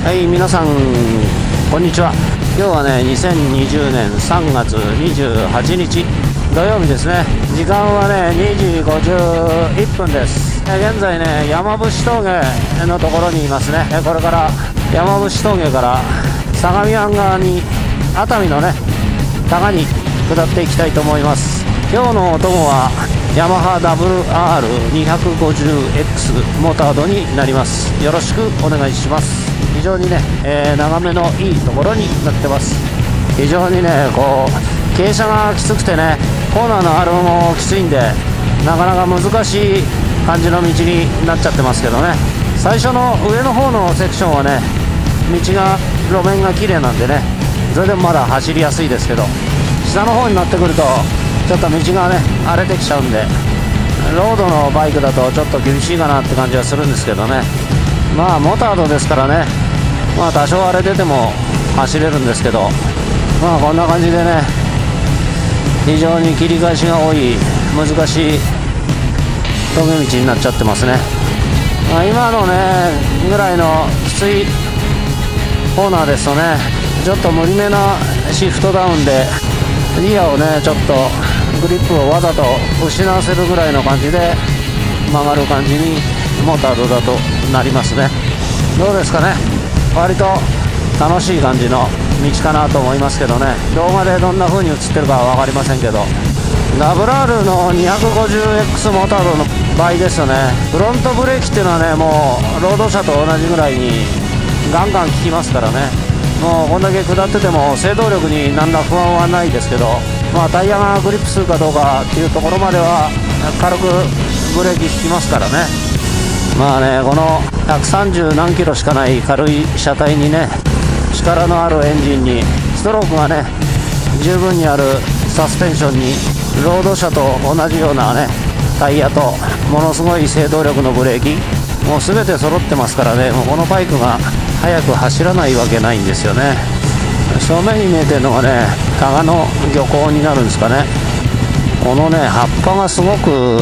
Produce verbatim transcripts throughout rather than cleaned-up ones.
はい、皆さんこんにちは。今日はねにせんにじゅうねんさんがつにじゅうはちにち土曜日ですね。時間はねにじごじゅういっぷんです。現在ね山伏峠のところにいますね。これから山伏峠から相模湾側に熱海のね高に下っていきたいと思います。今日のお供はヤマハ ダブリューアールにひゃくごじゅうエックス モータードになります。よろしくお願いします。非常にね、えー、眺めのいいところになってます。非常にねこう傾斜がきつくてね、コーナーのあるもきついんでなかなか難しい感じの道になっちゃってますけどね。最初の上の方のセクションはね道が路面が綺麗なんでね、それでもまだ走りやすいですけど、下の方になってくるとちょっと道がね荒れてきちゃうんで、ロードのバイクだとちょっと厳しいかなって感じはするんですけどね。まあモータードですからね、まあ多少荒れてても走れるんですけど、まあこんな感じでね非常に切り返しが多い難しい峠道になっちゃってますね。まあ、今のねぐらいのきついコーナーですとね、ちょっと無理めなシフトダウンでリアをねちょっとグリップをわざと失わせるぐらいの感じで曲がる感じにモータードだとなりますね。どうですかね、割と楽しい感じの道かなと思いますけどね。動画でどんな風に映ってるかは分かりませんけど、 ダブリューアール の にひゃくごじゅうエックス モータードの場合ですよね、フロントブレーキっていうのはねもうロード車と同じぐらいにガンガン効きますからね。もうこんだけ下ってても制動力に何ら不安はないですけど、まあタイヤがグリップするかどうかっていうところまでは軽くブレーキ効きますからね。まあねこのひゃくさんじゅうなんキロしかない軽い車体にね、力のあるエンジンにストロークがね十分にあるサスペンションにロード車と同じようなねタイヤとものすごい制動力のブレーキ、もう全て揃ってますからね、もうこのバイクが速く走らないわけないんですよね。正面に見えてるのがね加賀の漁港になるんですかね。このね葉っぱがすごく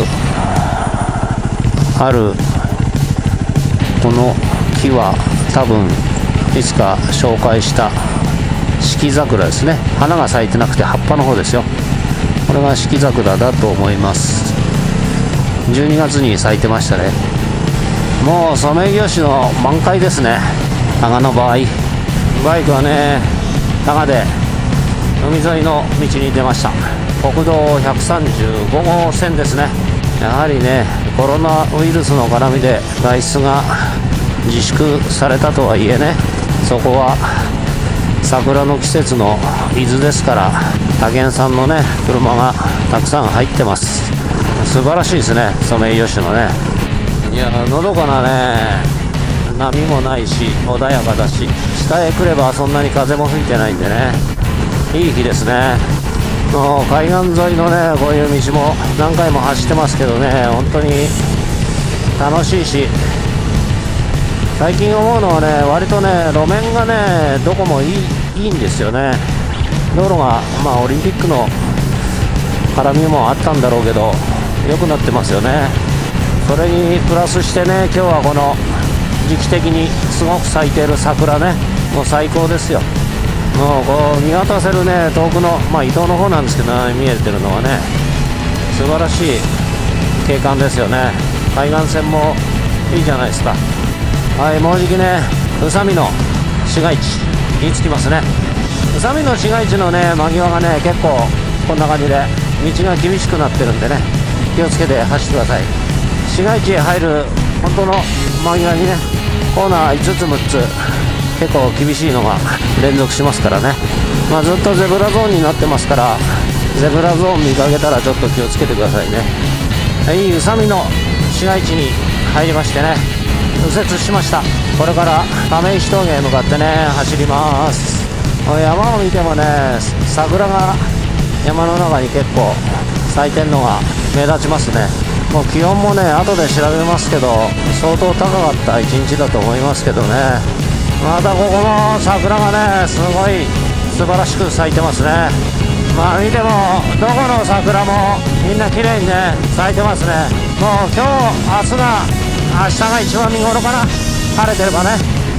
あるこの木は多分いつか紹介した四季桜ですね。花が咲いてなくて葉っぱの方ですよ。これが四季桜だと思います。じゅうにがつに咲いてましたね。もうソメイヨシノ満開ですね、加賀の場合。バイクはね加賀で海沿いの道に出ました。国道ひゃくさんじゅうごごうせんですね。やはりねコロナウイルスの絡みで外出が自粛されたとはいえね、そこは桜の季節の伊豆ですから、他県産のね車がたくさん入ってます。素晴らしいですねソメイヨシノね。いやのどかなね波もないし穏やかだし、下へ来ればそんなに風も吹いてないんでねいい日ですね。もう海岸沿いのねこういう道も何回も走ってますけどね、本当に楽しいし、最近思うのはね割とね路面がねどこもいい、いいんですよね。道路がまあオリンピックの絡みもあったんだろうけど良くなってますよね。それにプラスしてね今日はこの時期的にすごく咲いている桜ね、もう最高ですよ。もうこう見渡せるね遠くのまあ伊東の方なんですけど、ね、見えてるのはね素晴らしい景観ですよね。海岸線もいいじゃないですか。はい、もうじきね宇佐美の市街地に着きますね。宇佐美の市街地のね間際がね結構こんな感じで道が厳しくなってるんでね気をつけて走ってください。市街地へ入る本当の間際にねコーナーいつつむっつ結構厳しいのが連続しますからね、まあ、ずっとゼブラゾーンになってますから、ゼブラゾーン見かけたらちょっと気をつけてくださいね。はい、宇佐美の市街地に入りましてね右折しました。これから亀石峠へ向かってね走ります。山を見てもね桜が山の中に結構咲いてるのが目立ちますね。もう気温もね後で調べますけど相当高かった一日だと思いますけどね。またここの桜がねすごい素晴らしく咲いてますね。まあ見てもどこの桜もみんな綺麗にね咲いてますね。もう今日明日が明日が一番見頃かな、晴れてればね。素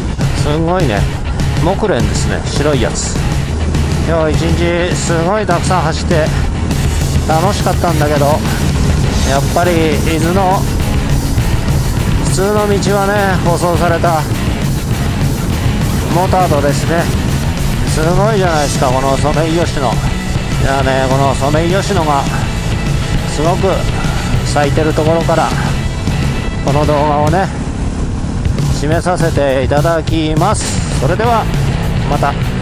すごいね、木蓮ですね、白いやつ。今日一日すごいたくさん走って楽しかったんだけど、やっぱり伊豆の普通の道はね、舗装されたモタードですね。すごいじゃないですか、このソメイヨシノ。いやね、このソメイヨシノがすごく咲いてるところからこの動画をね締めさせていただきます。それではまた。